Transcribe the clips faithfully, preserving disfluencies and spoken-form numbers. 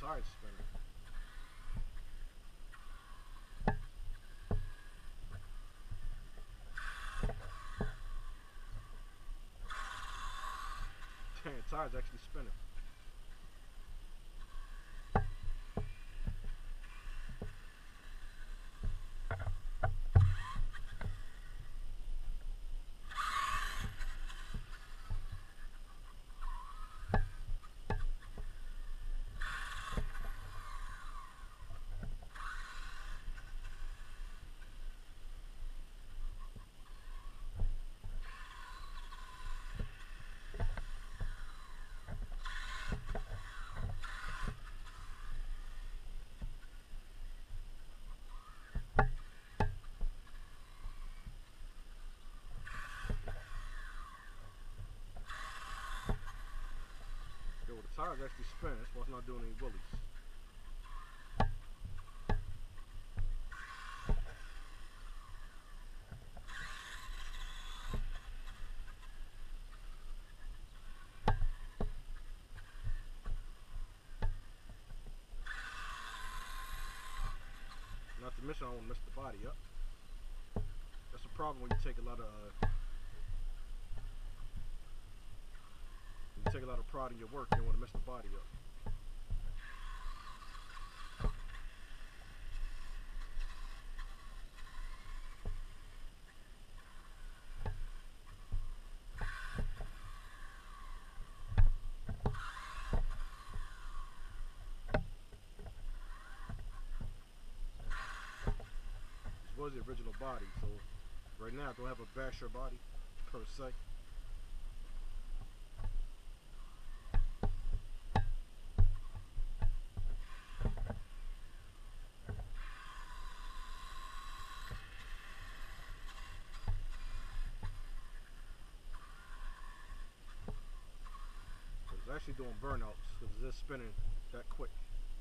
tires spinning. Damn, the tire's actually spinning. Yo, the tire's actually spinning, that's why it's not doing any wheelies. Not to mention, I don't want to mess the body up. That's a problem when you take a lot of uh, when you take a lot of pride in your work. You don't want to mess the body up. Was the original body, so right now I don't have a basher body per se. But it's actually doing burnouts because it's just spinning that quick.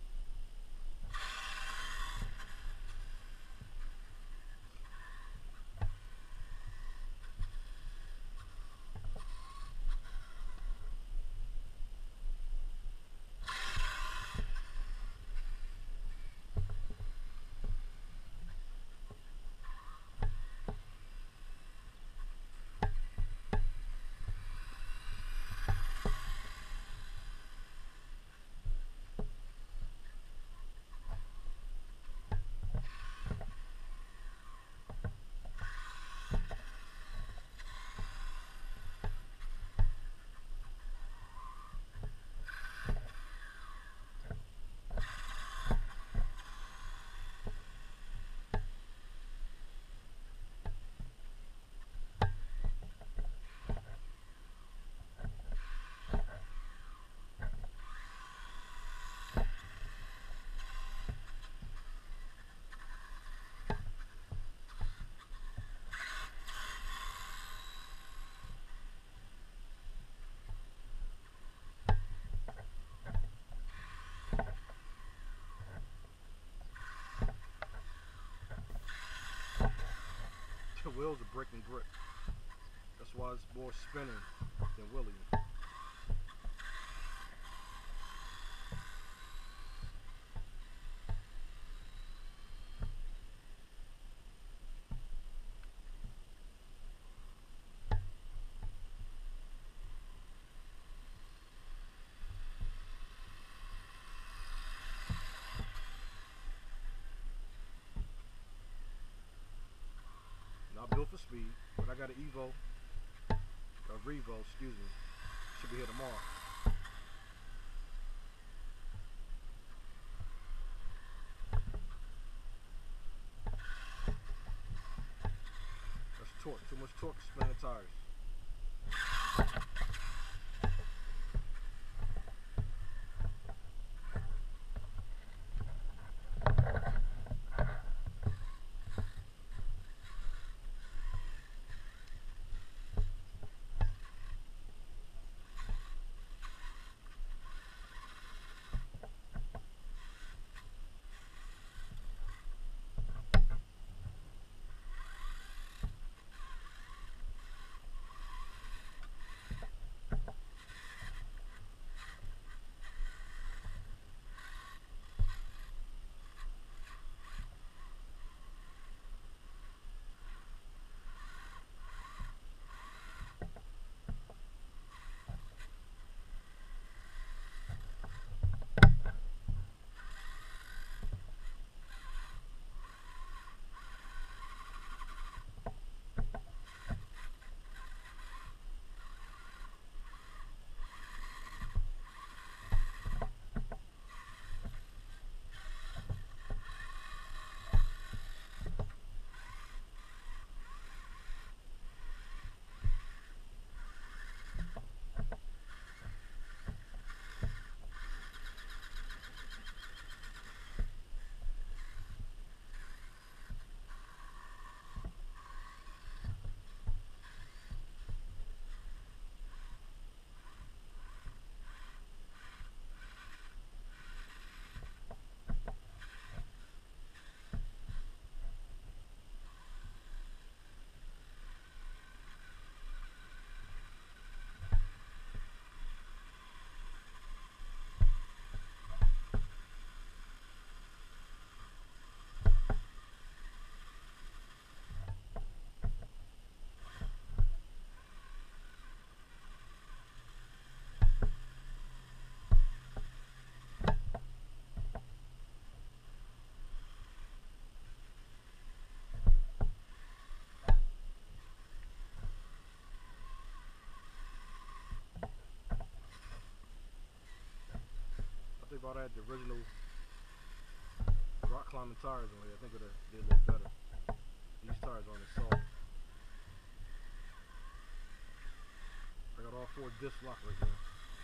The wheels are breaking grip. That's why it's more spinning than wheeling. Not built for speed, but I got an Evo, a Revo, excuse me. Should be here tomorrow. That's torque, too much torque to spin the tires. I had the original rock climbing tires on here, I think it would have did a little better. These tires aren't as soft. I got all four discs locked right now.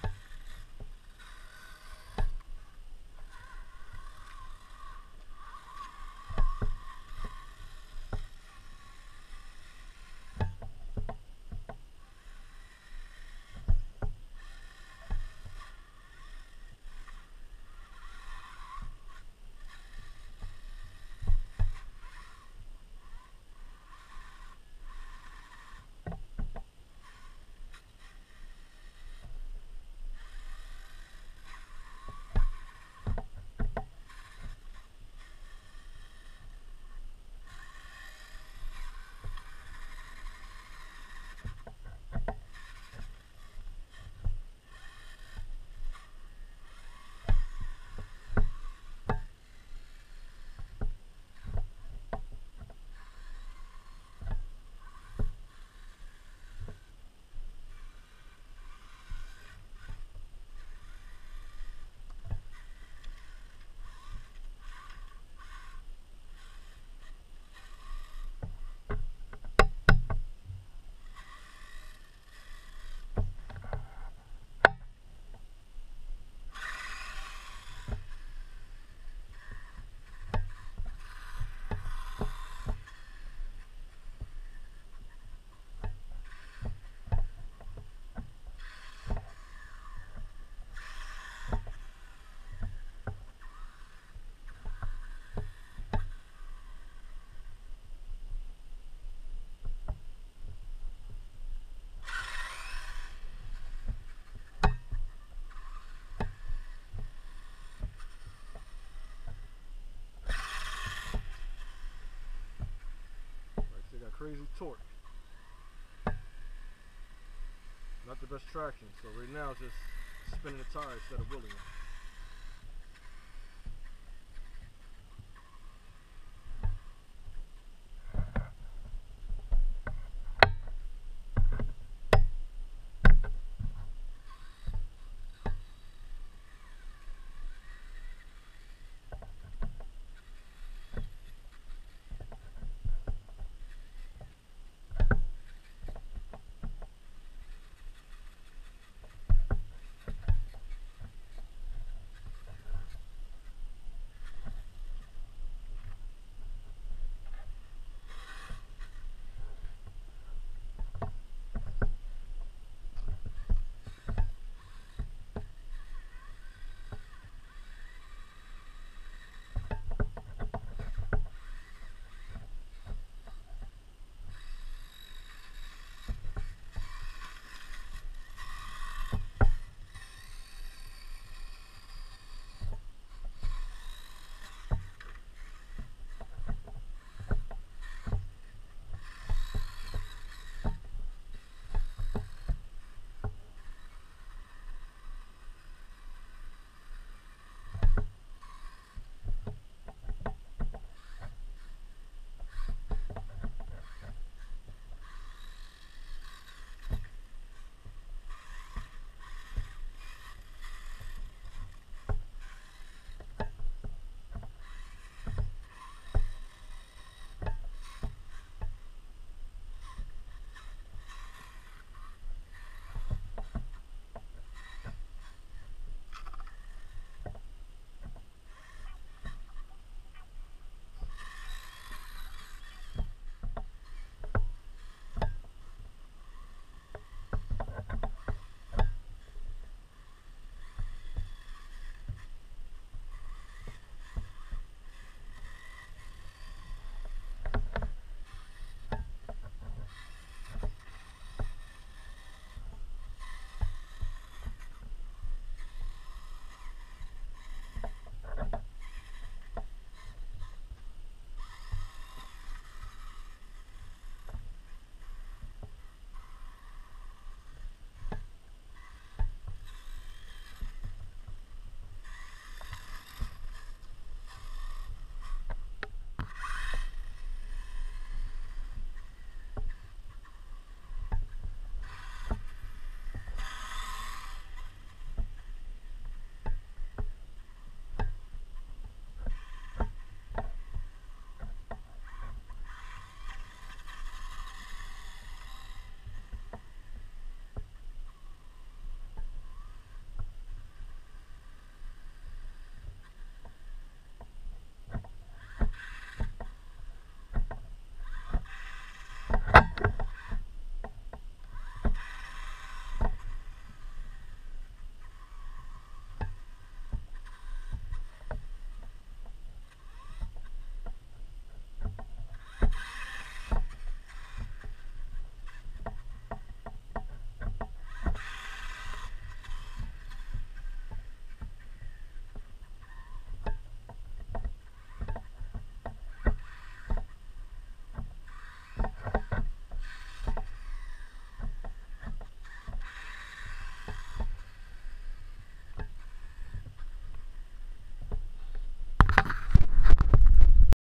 Crazy torque. Not the best traction, so right now it's just spinning the tire instead of wheeling it.